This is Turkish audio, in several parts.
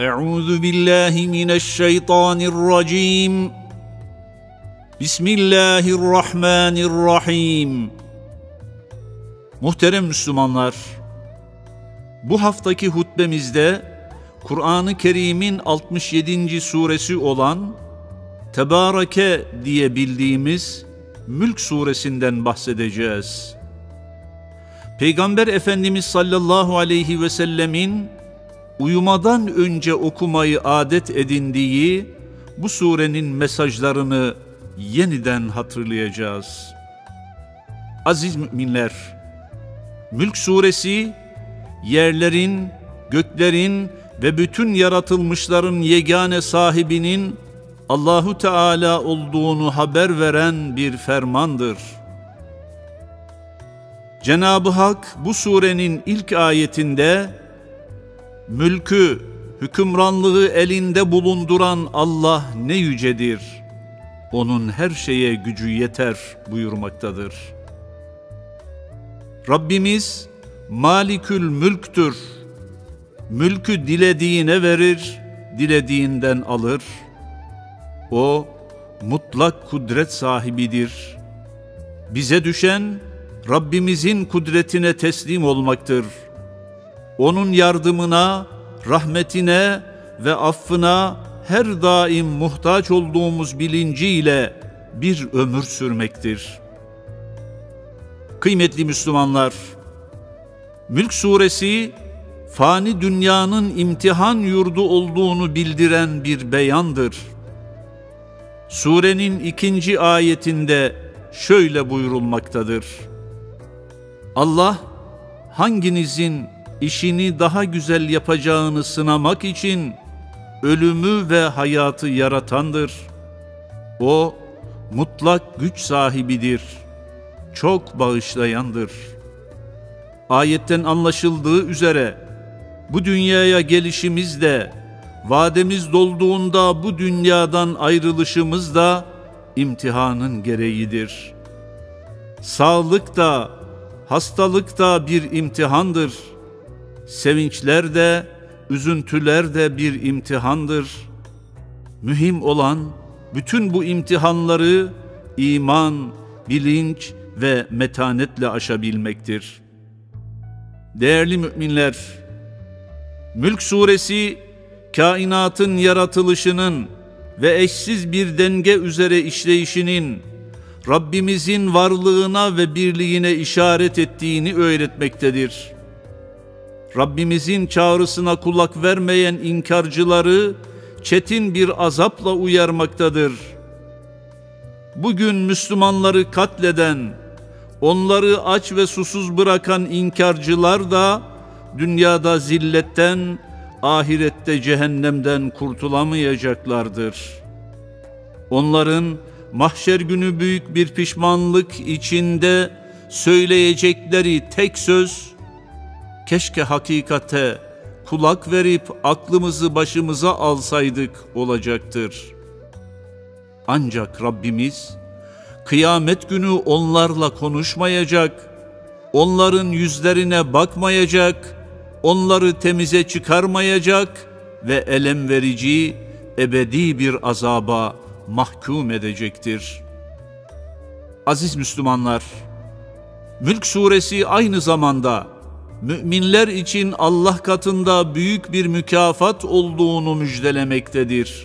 Euzu billahi mineşşeytanirracim. Bismillahirrahmanirrahim. Muhterem Müslümanlar, bu haftaki hutbemizde Kur'an-ı Kerim'in 67. suresi olan Tebareke diye bildiğimiz Mülk suresinden bahsedeceğiz. Peygamber Efendimiz sallallahu aleyhi ve sellemin uyumadan önce okumayı adet edindiği bu surenin mesajlarını yeniden hatırlayacağız. Aziz müminler, Mülk suresi yerlerin, göklerin ve bütün yaratılmışların yegane sahibinin Allahu Teala olduğunu haber veren bir fermandır. Cenab-ı Hak bu surenin ilk ayetinde mülkü, hükümranlığı elinde bulunduran Allah ne yücedir, onun her şeye gücü yeter buyurmaktadır. Rabbimiz Malikül Mülktür. Mülkü dilediğine verir, dilediğinden alır. O mutlak kudret sahibidir. Bize düşen Rabbimizin kudretine teslim olmaktır. Onun yardımına, rahmetine ve affına her daim muhtaç olduğumuz bilinciyle bir ömür sürmektir. Kıymetli Müslümanlar, Mülk suresi fani dünyanın imtihan yurdu olduğunu bildiren bir beyandır. Surenin 2. ayetinde şöyle buyurulmaktadır: Allah hanginizin işini daha güzel yapacağını sınamak için ölümü ve hayatı yaratandır. O mutlak güç sahibidir, çok bağışlayandır. Ayetten anlaşıldığı üzere bu dünyaya gelişimiz de, vademiz dolduğunda bu dünyadan ayrılışımız da imtihanın gereğidir. Sağlık da, hastalık da bir imtihandır. Sevinçler de, üzüntüler de bir imtihandır. Mühim olan bütün bu imtihanları iman, bilinç ve metanetle aşabilmektir. Değerli müminler, Mülk suresi kainatın yaratılışının ve eşsiz bir denge üzere işleyişinin Rabbimizin varlığına ve birliğine işaret ettiğini öğretmektedir. Rabbimizin çağrısına kulak vermeyen inkarcıları çetin bir azapla uyarmaktadır. Bugün Müslümanları katleden, onları aç ve susuz bırakan inkarcılar da dünyada zilletten, ahirette cehennemden kurtulamayacaklardır. Onların mahşer günü büyük bir pişmanlık içinde söyleyecekleri tek söz, keşke hakikate kulak verip aklımızı başımıza alsaydık olacaktır. Ancak Rabbimiz kıyamet günü onlarla konuşmayacak, onların yüzlerine bakmayacak, onları temize çıkarmayacak ve elem verici, ebedi bir azaba mahkum edecektir. Aziz Müslümanlar, Mülk suresi aynı zamanda müminler için Allah katında büyük bir mükafat olduğunu müjdelemektedir.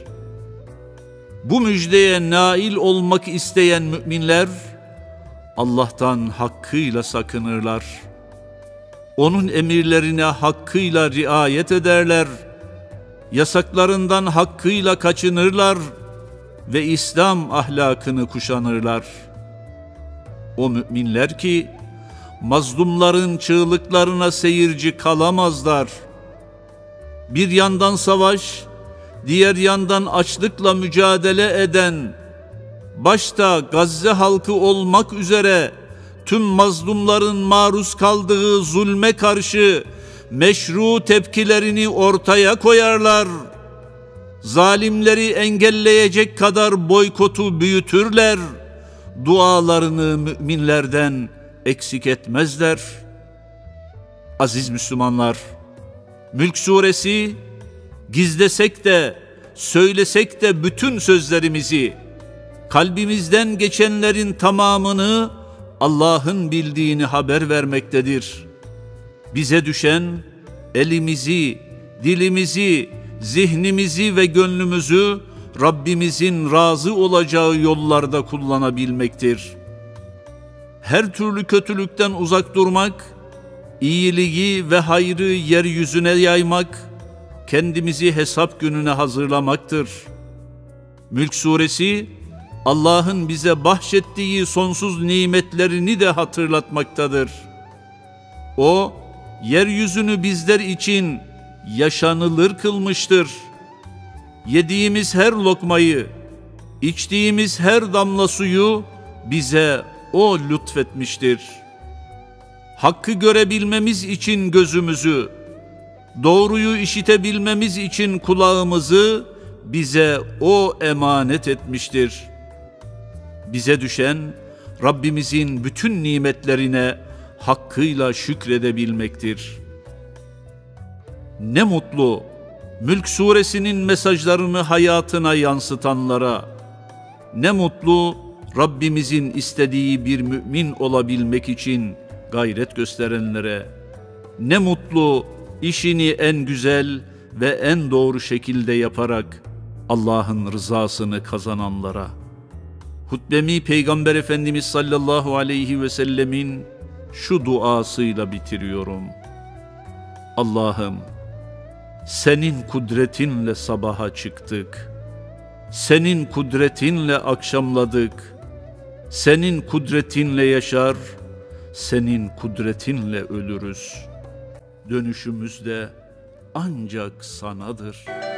Bu müjdeye nail olmak isteyen müminler Allah'tan hakkıyla sakınırlar. Onun emirlerine hakkıyla riayet ederler. Yasaklarından hakkıyla kaçınırlar ve İslam ahlakını kuşanırlar. O müminler ki mazlumların çığlıklarına seyirci kalamazlar. Bir yandan savaş, diğer yandan açlıkla mücadele eden, başta Gazze halkı olmak üzere tüm mazlumların maruz kaldığı zulme karşı meşru tepkilerini ortaya koyarlar. Zalimleri engelleyecek kadar boykotu büyütürler. Dualarını müminlerden eksik etmezler. Aziz Müslümanlar, Mülk suresi Gizlesek de, söylesek de bütün sözlerimizi, kalbimizden geçenlerin tamamını Allah'ın bildiğini haber vermektedir. Bize düşen elimizi, dilimizi, zihnimizi ve gönlümüzü Rabbimizin razı olacağı yollarda kullanabilmektir. Her türlü kötülükten uzak durmak, iyiliği ve hayrı yeryüzüne yaymak, kendimizi hesap gününe hazırlamaktır. Mülk Suresi, Allah'ın bize bahşettiği sonsuz nimetlerini de hatırlatmaktadır. O, yeryüzünü bizler için yaşanılır kılmıştır. Yediğimiz her lokmayı, içtiğimiz her damla suyu bize O lütfetmiştir. Hakkı görebilmemiz için gözümüzü, doğruyu işitebilmemiz için kulağımızı bize O emanet etmiştir. Bize düşen Rabbimizin bütün nimetlerine hakkıyla şükredebilmektir. Ne mutlu Mülk Suresinin mesajlarını hayatına yansıtanlara, ne mutlu Rabbimizin istediği bir mümin olabilmek için gayret gösterenlere, ne mutlu işini en güzel ve en doğru şekilde yaparak Allah'ın rızasını kazananlara. Hutbemi Peygamber Efendimiz sallallahu aleyhi ve sellemin şu duasıyla bitiriyorum. Allah'ım, senin kudretinle sabaha çıktık. Senin kudretinle akşamladık. Senin kudretinle yaşar, senin kudretinle ölürüz. Dönüşümüz de ancak sanadır.